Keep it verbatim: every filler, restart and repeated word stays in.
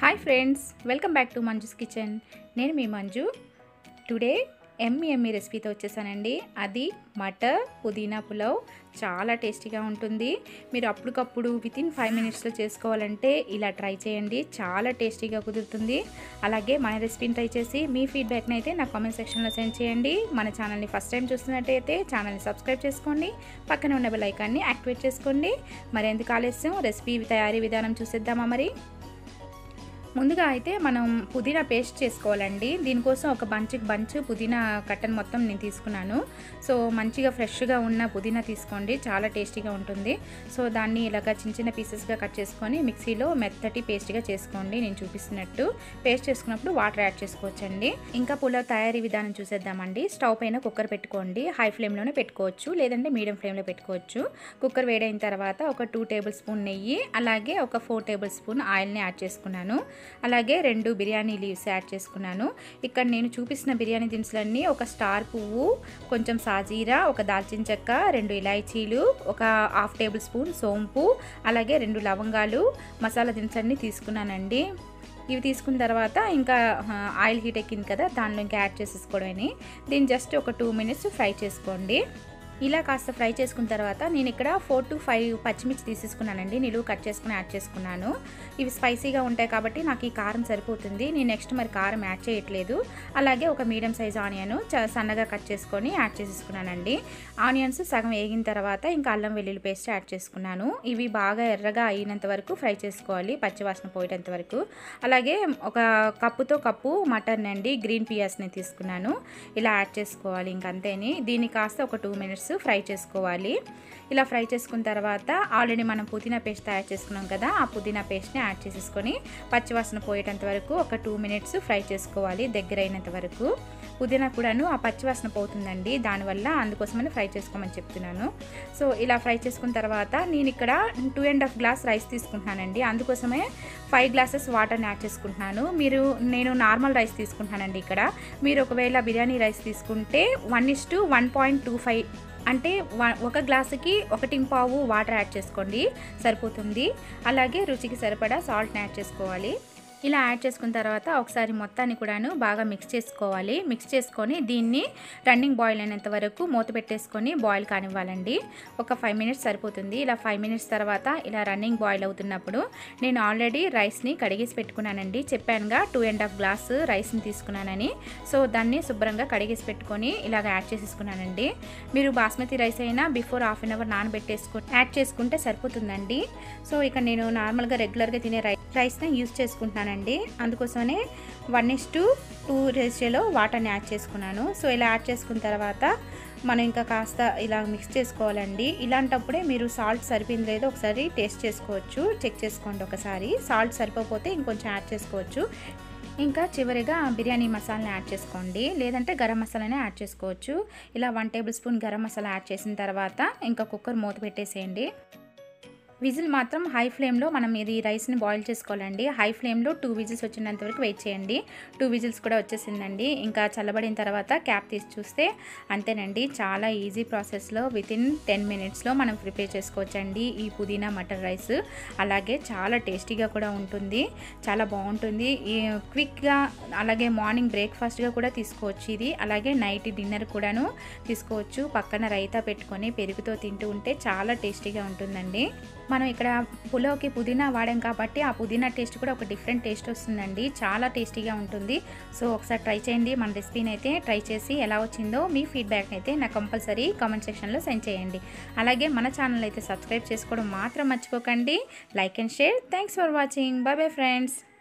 Hi friends, welcome back to Manju's kitchen. నేను మీ Manju. Today ఎమ్మి ఎమ్మి రెసిపీతో వచ్చేసానండి. అది మటర్ పుదీనా పులావ్. చాలా టేస్టీగా ఉంటుంది. మీరు అప్పటికప్పుడు వితిన్ ఫైవ్ మినిట్స్లో చేసుకోవాలంటే ఇలా ట్రై చేయండి. చాలా టేస్టీగా కుదురుతుంది. అలాగే మన రెసిపీని ట్రై చేసి మీ ఫీడ్బ్యాక్ని అయితే నా కామెంట్ సెక్షన్లో సెండ్ చేయండి. మన ఛానల్ని ఫస్ట్ టైం చూస్తున్నట్టయితే ఛానల్ని సబ్స్క్రైబ్ చేసుకోండి. పక్కన ఉన్న బెల్ ఐకాన్ని యాక్టివేట్ చేసుకోండి. మరి ఎందుకు ఆలస్యం, రెసిపీ తయారీ విధానం చూసేద్దామా? మరి ముందుగా అయితే మనం పుదీనా పేస్ట్ చేసుకోవాలండి. దీనికోసం ఒక బంచ్ బంచ్ పుదీనా కట్టను మొత్తం నేను తీసుకున్నాను. సో మంచిగా ఫ్రెష్గా ఉన్న పుదీనా తీసుకోండి, చాలా టేస్టీగా ఉంటుంది. సో దాన్ని ఇలాగ చిన్న చిన్న పీసెస్గా కట్ చేసుకొని మిక్సీలో మెత్తటి పేస్ట్గా చేసుకోండి. నేను చూపిస్తున్నట్టు పేస్ట్ చేసుకున్నప్పుడు వాటర్ యాడ్ చేసుకోవచ్చండి. ఇంకా పులావ్ తయారీ విధానం చూసేద్దామండి. స్టవ్ పైన కుక్కర్ పెట్టుకోండి. హై ఫ్లేమ్లోనే పెట్టుకోవచ్చు, లేదంటే మీడియం ఫ్లేమ్లో పెట్టుకోవచ్చు. కుక్కర్ వేడైన తర్వాత ఒక టూ టేబుల్ స్పూన్ నెయ్యి, అలాగే ఒక ఫోర్ టేబుల్ స్పూన్ ఆయిల్ని యాడ్ చేసుకున్నాను. అలాగే రెండు బిర్యానీ లీవ్స్ యాడ్ చేసుకున్నాను. ఇక్కడ నేను చూపిస్తున్న బిర్యానీ దినుసులన్నీ ఒక స్టార్ పువ్వు, కొంచెం సాజీరా, ఒక దాల్చిన చెక్క, రెండు ఇలాచీలు, ఒక హాఫ్ టేబుల్ స్పూన్ సోంపు, అలాగే రెండు లవంగాలు, మసాలా దినుసులన్నీ తీసుకున్నానండి. ఇవి తీసుకున్న తర్వాత ఇంకా ఆయిల్ హీట్ ఎక్కింది కదా, దానిలో ఇంకా యాడ్ చేసేసుకోవడమని. దీన్ని జస్ట్ ఒక టూ మినిట్స్ ఫ్రై చేసుకోండి. ఇలా కాస్త ఫ్రై చేసుకున్న తర్వాత నేను ఇక్కడ ఫోర్ టు ఫైవ్ పచ్చిమిర్చి తీసేసుకున్నానండి. నిలువు కట్ చేసుకుని యాడ్ చేసుకున్నాను. ఇవి స్పైసీగా ఉంటాయి కాబట్టి నాకు ఈ కారం సరిపోతుంది. నేను నెక్స్ట్ మరి కారం యాడ్ చేయట్లేదు. అలాగే ఒక మీడియం సైజ్ ఆనియన్ సన్నగా కట్ చేసుకొని యాడ్ చేసేసుకున్నానండి. ఆనియన్స్ సగం వేగిన తర్వాత ఇంకా అల్లం వెల్లుల్లి పేస్ట్ యాడ్ చేసుకున్నాను. ఇవి బాగా ఎర్రగా అయినంత వరకు ఫ్రై చేసుకోవాలి, పచ్చివాసన పోయేంత వరకు. అలాగే ఒక కప్పుతో కప్పు మటన్ అండి, గ్రీన్ పియాస్ని తీసుకున్నాను. ఇలా యాడ్ చేసుకోవాలి. ఇంకంతేని. దీన్ని కాస్త ఒక టూ మినిట్స్ ఫ్రై చేసుకోవాలి. ఇలా ఫ్రై చేసుకున్న తర్వాత ఆల్రెడీ మనం పుదీనా పేస్ట్ తయారు చేసుకున్నాం కదా, ఆ పుదీనా పేస్ట్ని యాడ్ చేసేసుకొని పచ్చివాసన పోయేటంత వరకు ఒక టూ మినిట్స్ ఫ్రై చేసుకోవాలి, దగ్గర అయినంత వరకు. పుదీనా కూడాను ఆ పచ్చివాసన పోతుందండి, దానివల్ల అందుకోసమని ఫ్రై చేసుకోమని చెప్తున్నాను. సో ఇలా ఫ్రై చేసుకున్న తర్వాత నేను ఇక్కడ two and half glass rice తీసుకుంటున్నానండి. అందుకోసమే ఫైవ్ గ్లాసెస్ వాటర్ని యాడ్ చేసుకుంటున్నాను. మీరు నేను నార్మల్ రైస్ తీసుకుంటున్నానండి. ఇక్కడ మీరు ఒకవేళ బిర్యానీ రైస్ తీసుకుంటే one is to one point two five అంటే ఒక గ్లాసుకి ఒకటి పావు వాటర్ యాడ్ చేసుకోండి, సరిపోతుంది. అలాగే రుచికి సరిపడా సాల్ట్ని యాడ్ చేసుకోవాలి. ఇలా యాడ్ చేసుకున్న తర్వాత ఒకసారి మొత్తాన్ని కూడాను బాగా మిక్స్ చేసుకోవాలి. మిక్స్ చేసుకొని దీన్ని రన్నింగ్ బాయిల్ అయినంత వరకు మూత పెట్టేసుకొని బాయిల్ కానివ్వాలండి. ఒక ఫైవ్ మినిట్స్ సరిపోతుంది. ఇలా ఫైవ్ మినిట్స్ తర్వాత ఇలా రన్నింగ్ బాయిల్ అవుతున్నప్పుడు నేను ఆల్రెడీ రైస్ని కడిగేసి పెట్టుకున్నానండి. చెప్పానుగా టూ అండ్ హాఫ్ గ్లాస్ రైస్ని తీసుకున్నానని. సో దాన్ని శుభ్రంగా కడిగేసి పెట్టుకొని ఇలాగ యాడ్ చేసేసుకున్నానండి. మీరు బాస్మతి రైస్ అయినా బిఫోర్ హాఫ్ అన్ అవర్ నానబెట్టేసుకొని యాడ్ చేసుకుంటే సరిపోతుందండి. సో ఇక నేను నార్మల్గా రెగ్యులర్గా తినే రై రైస్ని యూజ్ చేసుకుంటున్నానండి. అందుకోసమే వన్ ఇస్ టు టూ రేషియోలో వాటర్ని యాడ్ చేసుకున్నాను. సో ఇలా యాడ్ చేసుకున్న తర్వాత మనం ఇంకా కాస్త ఇలా మిక్స్ చేసుకోవాలండి. ఇలాంటప్పుడే మీరు సాల్ట్ సరిపోయింది లేదో ఒకసారి టేస్ట్ చేసుకోవచ్చు, చెక్ చేసుకోండి ఒకసారి. సాల్ట్ సరిపోతే ఇంకొంచెం యాడ్ చేసుకోవచ్చు. ఇంకా చివరిగా బిర్యానీ మసాలాని యాడ్ చేసుకోండి, లేదంటే గరం మసాలానే యాడ్ చేసుకోవచ్చు. ఇలా one tablespoon garam masala add చేసిన తర్వాత ఇంకా కుక్కర్ మూత పెట్టేసేయండి. విజిల్ మాత్రం హై ఫ్లేమ్లో మనం ఇది రైస్ని బాయిల్ చేసుకోవాలండి. హై ఫ్లేమ్లో టూ విజిల్స్ వచ్చినంత వరకు వెయిట్ చేయండి. టూ విజిల్స్ కూడా వచ్చేసిందండి. ఇంకా చల్లబడిన తర్వాత క్యాప్ తీసి చూస్తే అంతేనండి. చాలా ఈజీ ప్రాసెస్లో వితిన్ టెన్ మినిట్స్లో మనం ప్రిపేర్ చేసుకోవచ్చండి ఈ పుదీనా మటర్ రైస్. అలాగే చాలా టేస్టీగా కూడా ఉంటుంది, చాలా బాగుంటుంది. క్విక్గా అలాగే మార్నింగ్ బ్రేక్ఫాస్ట్గా కూడా తీసుకోవచ్చు ఇది. అలాగే నైట్ డిన్నర్ కూడాను తీసుకోవచ్చు. పక్కన రైతా పెట్టుకొని పెరుగుతో తింటూ ఉంటే చాలా టేస్టీగా ఉంటుందండి. మనం ఇక్కడ పులావ్కి పుదీనా వాడాం కాబట్టి ఆ పుదీనా టేస్ట్ కూడా ఒక డిఫరెంట్ టేస్ట్ వస్తుందండి. చాలా టేస్టీగా ఉంటుంది. సో ఒకసారి ట్రై చేయండి. మన రెసిపీని అయితే ట్రై చేసి ఎలా వచ్చిందో మీ ఫీడ్బ్యాక్ అయితే నాకు కంపల్సరీ కామెంట్ సెక్షన్లో సెండ్ చేయండి. అలాగే మన ఛానల్ అయితే సబ్స్క్రైబ్ చేసుకోవడం మాత్రం మర్చిపోకండి. Like and share. Thanks for watching. Bye bye friends.